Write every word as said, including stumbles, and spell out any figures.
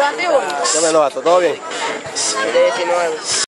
veintiuno. ¿Qué me lo gasto? ¿Todo bien? diecinueve.